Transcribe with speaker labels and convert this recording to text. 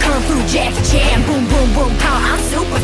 Speaker 1: Kung Fu Jackie Chan, boom boom boom, call I'm super